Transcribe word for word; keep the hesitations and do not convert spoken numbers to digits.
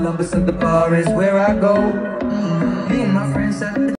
club, but the bar is where I go. Me and my friends at the